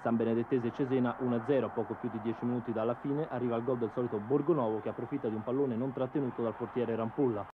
San Benedettese Cesena 1-0, poco più di 10 minuti dalla fine arriva il gol del solito Borgonovo che approfitta di un pallone non trattenuto dal portiere Rampulla.